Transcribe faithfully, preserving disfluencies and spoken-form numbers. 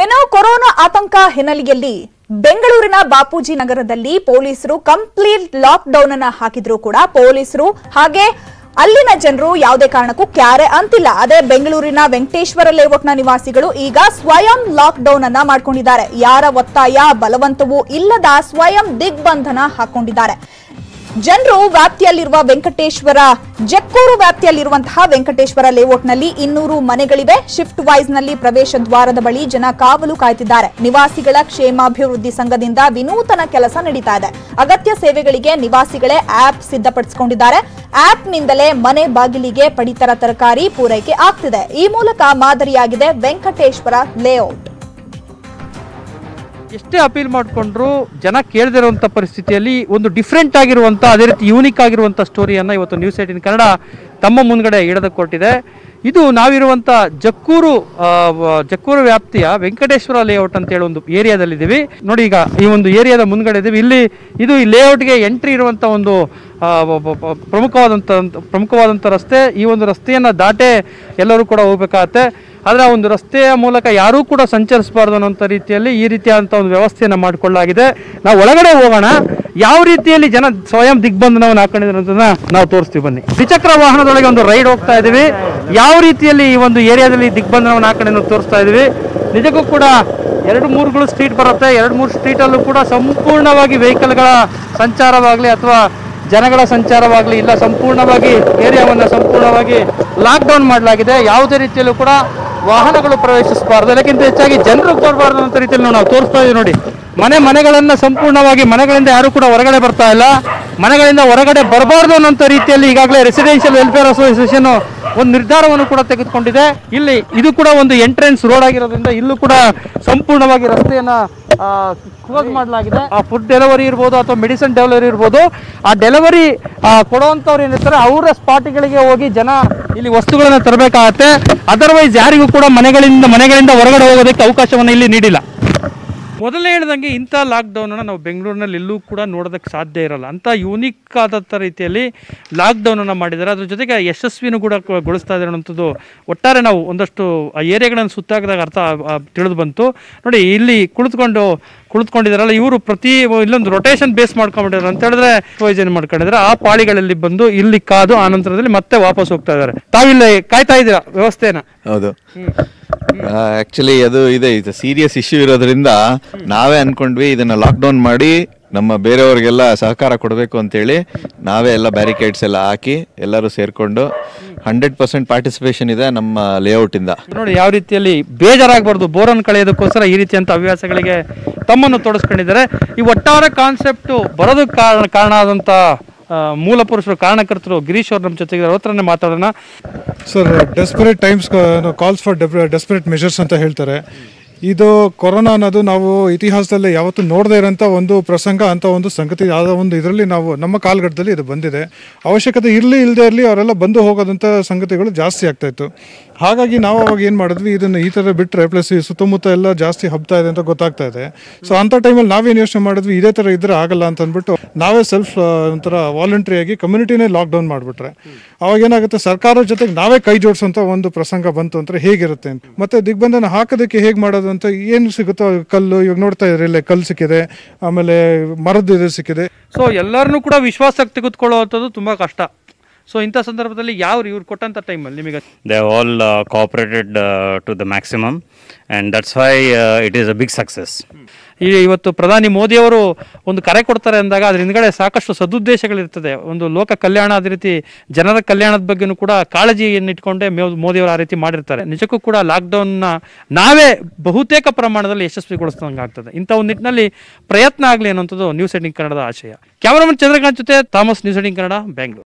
ಇನ್ನು ಕೊರೋನಾ ಆತಂಕ ಹಿನ್ನೆಲೆಯಲ್ಲಿ ಬೆಂಗಳೂರಿನ ಬಾಪೂಜಿ ನಗರದಲ್ಲಿ ಪೊಲೀಸರು ಕಂಪ್ಲೀಟ್ ಲಾಕ್ ಡೌನ್ ಅನ್ನು ಹಾಕಿದ್ರು ಕೂಡ ಪೊಲೀಸರು ಹಾಗೆ ಅಲ್ಲಿನ ಜನರು ಯಾವುದೇ ಕಾರಣಕ್ಕೂ ಕ್ಯಾರೆ ಅಂತಿಲ್ಲ. ಅದೇ ಬೆಂಗಳೂರಿನ ವೆಂಕಟೇಶ್ವರ ಲೇಔಟ್ನ ನಿವಾಸಿಗಳು ಈಗ ಸ್ವಯಂ ಲಾಕ್ ಡೌನ್ ಅನ್ನ ಮಾಡಿಕೊಂಡಿದ್ದಾರೆ. ಯಾರ ಒತ್ತಾಯ ಬಲವಂತವೂ ಇಲ್ಲದ ಸ್ವಯಂ ದಿಗ್ಬಂಧನ ಹಾಕೊಂಡಿದ್ದಾರೆ. ಜನರು ವ್ಯಾಪ್ತಿಯಲ್ಲಿರುವ ವೆಂಕಟೇಶ್ವರ ಜಕ್ಕೂರು ವ್ಯಾಪ್ತಿಯಲ್ಲಿರುವಂತಹ ವೆಂಕಟೇಶ್ವರ ಲೇಔಟ್ನಲ್ಲಿ ಇನ್ನೂರು ಮನೆಗಳಿವೆ. ಶಿಫ್ಟ್ ವೈಸ್ ನಲ್ಲಿ ಪ್ರವೇಶ ದ್ವಾರದ ಬಳಿ ಜನ ಕಾವಲು ಕಾಯ್ತಿದ್ದಾರೆ. ನಿವಾಸಿಗಳ ಕ್ಷೇಮಾಭಿವೃದ್ಧಿ ಸಂಘದಿಂದ ವಿನೂತನ ಕೆಲಸ ನಡೀತಾ ಇದೆ. ಅಗತ್ಯ ಸೇವೆಗಳಿಗೆ ನಿವಾಸಿಗಳೇ ಆಪ್ ಸಿದ್ಧಪಡಿಸಿಕೊಂಡಿದ್ದಾರೆ. ಆಪ್ ನಿಂದಲೇ ಮನೆ ಬಾಗಿಲಿಗೆ ಪಡಿತರ ತರಕಾರಿ ಪೂರೈಕೆ ಆಗ್ತಿದೆ. ಈ ಮೂಲಕ ಮಾದರಿಯಾಗಿದೆ ವೆಂಕಟೇಶ್ವರ ಲೇಔಟ್. ಎಷ್ಟೇ ಅಪೀಲ್ ಮಾಡಿಕೊಂಡ್ರು ಜನ ಕೇಳದಿರುವಂಥ ಪರಿಸ್ಥಿತಿಯಲ್ಲಿ ಒಂದು ಡಿಫ್ರೆಂಟ್ ಆಗಿರುವಂಥ ಅದೇ ರೀತಿ ಯೂನಿಕ್ ಆಗಿರುವಂಥ ಸ್ಟೋರಿಯನ್ನು ಇವತ್ತು ನ್ಯೂಸ್ ಏಟೀನ್ ಕನ್ನಡ ತಮ್ಮ ಮುಂದ್ಗಡೆ ಇಡೋದಕ್ಕೆ ಕೊಟ್ಟಿದೆ. ಇದು ನಾವಿರುವಂಥ ಜಕ್ಕೂರು ಜಕ್ಕೂರು ವ್ಯಾಪ್ತಿಯ ವೆಂಕಟೇಶ್ವರ ಲೇಔಟ್ ಅಂತ ಹೇಳಿ ಒಂದು ಏರಿಯಾದಲ್ಲಿದ್ದೀವಿ. ನೋಡಿ, ಈಗ ಈ ಒಂದು ಏರಿಯಾದ ಮುಂದ್ಗಡೆ ಇದ್ದೀವಿ. ಇಲ್ಲಿ ಇದು ಈ ಲೇಔಟ್ಗೆ ಎಂಟ್ರಿ ಇರುವಂಥ ಒಂದು ಪ್ರಮುಖವಾದಂಥ ಪ್ರಮುಖವಾದಂಥ ರಸ್ತೆ. ಈ ಒಂದು ರಸ್ತೆಯನ್ನು ದಾಟೆ ಎಲ್ಲರೂ ಕೂಡ ಹೋಗ್ಬೇಕಾಗತ್ತೆ. ಆದರೆ ಆ ಒಂದು ರಸ್ತೆಯ ಮೂಲಕ ಯಾರೂ ಕೂಡ ಸಂಚರಿಸಬಾರ್ದು ಅನ್ನೋಂಥ ರೀತಿಯಲ್ಲಿ ಈ ರೀತಿಯಾದಂಥ ಒಂದು ವ್ಯವಸ್ಥೆಯನ್ನು ಮಾಡಿಕೊಳ್ಳಲಾಗಿದೆ. ನಾವು ಒಳಗಡೆ ಹೋಗೋಣ, ಯಾವ ರೀತಿಯಲ್ಲಿ ಜನ ಸ್ವಯಂ ದಿಗ್ಬಂಧನವನ್ನು ಹಾಕೊಂಡಿದ್ರು ಅಂತ ನಾವು ತೋರಿಸ್ತೀವಿ. ಬನ್ನಿ. ದ್ವಿಚಕ್ರ ವಾಹನದೊಳಗೆ ಒಂದು ರೈಡ್ ಹೋಗ್ತಾ ಇದ್ದೀವಿ. ಯಾವ ರೀತಿಯಲ್ಲಿ ಈ ಒಂದು ಏರಿಯಾದಲ್ಲಿ ದಿಗ್ಬಂಧನವನ್ನು ಹಾಕೊಂಡು ತೋರಿಸ್ತಾ ಇದ್ದೀವಿ. ನಿಜಕ್ಕೂ ಕೂಡ ಎರಡು ಮೂರುಗಳು ಸ್ಟ್ರೀಟ್ ಬರುತ್ತೆ. ಎರಡು ಮೂರು ಸ್ಟ್ರೀಟಲ್ಲೂ ಕೂಡ ಸಂಪೂರ್ಣವಾಗಿ ವೆಹಿಕಲ್ಗಳ ಸಂಚಾರವಾಗಲಿ ಅಥವಾ ಜನಗಳ ಸಂಚಾರವಾಗಲಿ ಇಲ್ಲ, ಸಂಪೂರ್ಣವಾಗಿ ಏರಿಯಾವನ್ನು ಸಂಪೂರ್ಣವಾಗಿ ಲಾಕ್ ಡೌನ್ ಮಾಡಲಾಗಿದೆ. ಯಾವುದೇ ರೀತಿಯಲ್ಲೂ ಕೂಡ ವಾಹನಗಳು ಪ್ರವೇಶಿಸಬಾರ್ದು, ಅದಕ್ಕಿಂತ ಹೆಚ್ಚಾಗಿ ಜನರು ಬರಬಾರ್ದು ಅಂತ ರೀತಿಯಲ್ಲಿ ನಾವು ತೋರಿಸ್ತಾ ಇದ್ದೀವಿ. ನೋಡಿ, ಮನೆ ಮನೆಗಳನ್ನು ಸಂಪೂರ್ಣವಾಗಿ ಮನೆಗಳಿಂದ ಯಾರು ಕೂಡ ಹೊರಗಡೆ ಬರ್ತಾ ಇಲ್ಲ. ಮನೆಗಳಿಂದ ಹೊರಗಡೆ ಬರಬಾರ್ದು ಅನ್ನೋಂಥ ರೀತಿಯಲ್ಲಿ ಈಗಾಗಲೇ ರೆಸಿಡೆನ್ಷಿಯಲ್ ವೆಲ್ಫೇರ್ ಅಸೋಸಿಯೇಷನ್ ಒಂದು ನಿರ್ಧಾರವನ್ನು ಕೂಡ ತೆಗೆದುಕೊಂಡಿದೆ. ಇಲ್ಲಿ ಇದು ಕೂಡ ಒಂದು ಎಂಟ್ರೆನ್ಸ್ ರೋಡ್ ಆಗಿರೋದ್ರಿಂದ ಇಲ್ಲೂ ಕೂಡ ಸಂಪೂರ್ಣವಾಗಿ ರಸ್ತೆಯನ್ನು ಕ್ಲೋಸ್ ಮಾಡಲಾಗಿದೆ. ಆ ಫುಡ್ ಡೆಲಿವರಿ ಇರ್ಬೋದು ಅಥವಾ ಮೆಡಿಸಿನ್ ಡೆಲಿವರಿ ಇರ್ಬೋದು, ಆ ಡೆಲಿವರಿ ಕೊಡುವಂಥವ್ರು ಏನಿರ್ತಾರೆ ಅವರ ಸ್ಪಾಟ್ಗಳಿಗೆ ಹೋಗಿ ಜನ ಇಲ್ಲಿ ವಸ್ತುಗಳನ್ನು ತರಬೇಕಾಗತ್ತೆ. ಅದರ್ವೈಸ್ ಯಾರಿಗೂ ಕೂಡ ಮನೆಗಳಿಂದ ಮನೆಗಳಿಂದ ಹೊರಗಡೆ ಹೋಗೋದಕ್ಕೆ ಅವಕಾಶವನ್ನು ಇಲ್ಲಿ ನೀಡಿಲ್ಲ. ಮೊದಲೇ ಹೇಳ್ದಂಗೆ ಇಂಥ ಲಾಕ್ಡೌನನ್ನು ನಾವು ಬೆಂಗಳೂರಿನಲ್ಲಿ ಎಲ್ಲೂ ಕೂಡ ನೋಡೋದಕ್ಕೆ ಸಾಧ್ಯ ಇರಲ್ಲ. ಅಂಥ ಯೂನಿಕ್ ಆದಂಥ ರೀತಿಯಲ್ಲಿ ಲಾಕ್ಡೌನನ್ನು ಮಾಡಿದ್ದಾರೆ. ಅದ್ರ ಜೊತೆಗೆ ಯಶಸ್ವಿನೂ ಕೂಡ ಗೊಳಿಸ್ತಾ ಇದ್ದಾರೆ ಅನ್ನೋಂಥದ್ದು ಒಟ್ಟಾರೆ ನಾವು ಒಂದಷ್ಟು ಆ ಏರಿಯಾಗಳನ್ನು ಸುತ್ತಾಕಿದಾಗ ಅರ್ಥ ತಿಳಿದು ಬಂತು. ನೋಡಿ, ಇಲ್ಲಿ ಕುಳಿತುಕೊಂಡು ಕುಳಿತುಕೊಂಡಿದ್ದಾರಲ್ಲ ಇವರು ಪ್ರತಿ ಇಲ್ಲೊಂದು ರೊಟೇಷನ್ ಬೇಸ್ ಮಾಡ್ಕೊಂಡ್ಬಿಟ್ಟಿದ್ದಾರೆ ಅಂತ ಹೇಳಿದ್ರೆ ವೈಜನ್ ಮಾಡ್ಕೊಂಡಿದ್ದಾರೆ. ಆ ಪಾಳಿಗಳಲ್ಲಿ ಬಂದು ಇಲ್ಲಿ ಕಾದು ಆ ನಂತರದಲ್ಲಿ ಮತ್ತೆ ವಾಪಸ್ ಹೋಗ್ತಾ ಇದ್ದಾರೆ. ತಾವಿಲ್ಲಿ ಕಾಯ್ತಾ ಇದ್ದೀರಾ ವ್ಯವಸ್ಥೆನ? ಹೌದು, ಆಕ್ಚುಲಿ ಅದು ಇದೆ, ಇದು ಸೀರಿಯಸ್ ಇಶ್ಯೂ ಇರೋದ್ರಿಂದ ನಾವೇ ಅನ್ಕೊಂಡ್ವಿ ಇದನ್ನ ಲಾಕ್ ಡೌನ್ ಮಾಡಿ ನಮ್ಮ ಬೇರೆಯವ್ರಿಗೆಲ್ಲ ಸಹಕಾರ ಕೊಡಬೇಕು ಅಂತೇಳಿ ನಾವೇ ಎಲ್ಲ ಬ್ಯಾರಿಕೇಡ್ಸ್ ಎಲ್ಲ ಹಾಕಿ ಎಲ್ಲರೂ ಸೇರ್ಕೊಂಡು ಹಂಡ್ರೆಡ್ ಪರ್ಸೆಂಟ್ ಪಾರ್ಟಿಸಿಪೇಷನ್ ಇದೆ ನಮ್ಮ ಲೇಔಟ್ ಇಂದ. ನೋಡಿ, ಯಾವ ರೀತಿಯಲ್ಲಿ ಬೇಜಾರಾಗಬಾರ್ದು ಬೋರನ್ನು ಕಳೆಯೋದಕ್ಕೋಸ್ಕರ ಈ ರೀತಿಯಂತ ಹವ್ಯಾಸಗಳಿಗೆ ತಮ್ಮನ್ನು ತೊಡಸ್ಕೊಂಡಿದ್ದಾರೆ. ಈ ಒಟ್ಟಾರೆ ಕಾನ್ಸೆಪ್ಟು ಬರೋದಕ್ಕೆ ಕಾರಣ ಕಾರಣ ಆದಂಥ ಮೂಲ ಪುರುಷರು ಕಾರಣಕರ್ತರು ಗಿರೀಶ್ ಅವ್ರು ನಮ್ಮ ಜೊತೆಗೆ ಅವ್ರ ಹತ್ರನೇ ಮಾತಾಡೋಣ. Sir, desperate times calls for desperate measures ಅಂತ ಹೇಳ್ತಾರೆ. ಇದು ಕೊರೋನಾ ಅನ್ನೋದು ನಾವು ಇತಿಹಾಸದಲ್ಲಿ ಯಾವತ್ತೂ ನೋಡದೇ ಇರೋಂಥ ಒಂದು ಪ್ರಸಂಗ ಅಂತ ಒಂದು ಸಂಗತಿ. ಆದ ಒಂದು ಇದರಲ್ಲಿ ನಾವು ನಮ್ಮ ಕಾಲಘಟ್ಟದಲ್ಲಿ ಇದು ಬಂದಿದೆ. ಅವಶ್ಯಕತೆ ಇರಲಿ ಇಲ್ಲದೆ ಇರಲಿ ಅವರೆಲ್ಲ ಬಂದು ಹೋಗೋದಂಥ ಸಂಗತಿಗಳು ಜಾಸ್ತಿ ಆಗ್ತಾಯಿತ್ತು. ಹಾಗಾಗಿ ನಾವು ಅವಾಗ ಏನು ಮಾಡಿದ್ವಿ, ಇದನ್ನು ಈ ಥರ ಬಿಟ್ಟರೆ ಪ್ಲಸ್ ಈ ಸುತ್ತಮುತ್ತ ಎಲ್ಲ ಜಾಸ್ತಿ ಹಬ್ತಾ ಇದೆ ಅಂತ ಗೊತ್ತಾಗ್ತಾ ಇದೆ. ಸೊ ಅಂಥ ಟೈಮಲ್ಲಿ ನಾವೇನು ಯೋಚನೆ ಮಾಡಿದ್ವಿ, ಇದೇ ಥರ ಇದ್ರೆ ಆಗಲ್ಲ ಅಂತ ಅಂದ್ಬಿಟ್ಟು ನಾವೇ ಸೆಲ್ಫ್ ಒಂಥರ ವಾಲಂಟ್ರಿಯಾಗಿ ಕಮ್ಯುನಿಟಿನೇ ಲಾಕ್ಡೌನ್ ಮಾಡಿಬಿಟ್ರೆ ಅವಾಗ ಏನಾಗುತ್ತೆ, ಸರ್ಕಾರದ ಜೊತೆಗೆ ನಾವೇ ಕೈ ಜೋಡಿಸೋಂಥ ಒಂದು ಪ್ರಸಂಗ ಬಂತು ಅಂದರೆ ಹೇಗಿರುತ್ತೆ ಅಂತ. ಮತ್ತೆ ದಿಗ್ಬಂಧನ ಹಾಕೋದಕ್ಕೆ ಹೇಗೆ ಮಾಡೋದು ಅಂತ ಏನು ಸಿಗುತ್ತೋ ಕಲ್ಲು, ಇವಾಗ ನೋಡ್ತಾ ಇದ್ರೆ ಇಲ್ಲೇ ಕಲ್ಲು ಸಿಕ್ಕಿದೆ, ಆಮೇಲೆ ಮರದ್ದು ಇದು ಸಿಕ್ಕಿದೆ. ಸೊ ಎಲ್ಲರನ್ನೂ ಕೂಡ ವಿಶ್ವಾಸಕ್ಕೆ ತೆಗೆದುಕೊಳ್ಳುವಂಥದ್ದು ತುಂಬ ಕಷ್ಟ. ಸೊ ಇಂಥ ಸಂದರ್ಭದಲ್ಲಿ ಯಾವ ಇವ್ರು ಕೊಟ್ಟಂಥ ಟೈಮಲ್ಲಿ ನಿಮಗೆ they all cooperated to the maximum and that's why it is a big success. ಈ ಇವತ್ತು ಪ್ರಧಾನಿ ಮೋದಿಯವರು ಒಂದು ಕರೆ ಕೊಡ್ತಾರೆ ಅಂದಾಗ ಅದ್ರ ಹಿಂದ್ಗಡೆ ಸಾಕಷ್ಟು ಸದುದ್ದೇಶಗಳಿರ್ತದೆ. ಒಂದು ಲೋಕ ಕಲ್ಯಾಣ, ಅದೇ ರೀತಿ ಜನರ ಕಲ್ಯಾಣದ ಬಗ್ಗೆನೂ ಕೂಡ ಕಾಳಜಿಯನ್ನು ಇಟ್ಕೊಂಡೇ ಮೋದಿಯವರು ಆ ರೀತಿ ಮಾಡಿರ್ತಾರೆ. ನಿಜಕ್ಕೂ ಕೂಡ ಲಾಕ್ಡೌನ್ನ ನಾವೇ ಬಹುತೇಕ ಪ್ರಮಾಣದಲ್ಲಿ ಯಶಸ್ವಿಗೊಳಿಸಿದಂಗೆ ಆಗ್ತದೆ. ಇಂಥ ಒಂದು ನಿಟ್ಟಿನಲ್ಲಿ ಪ್ರಯತ್ನ ಆಗಲಿ ಅನ್ನೋಂಥದ್ದು ನ್ಯೂಸ್ ಏಟೀನ್ ಕನ್ನಡದ ಆಶಯ. ಕ್ಯಾಮರಾಮನ್ ಚಂದ್ರಕಾಂತ್ ಜೊತೆ Thomas, news eighteen Kannada, Bengaluru.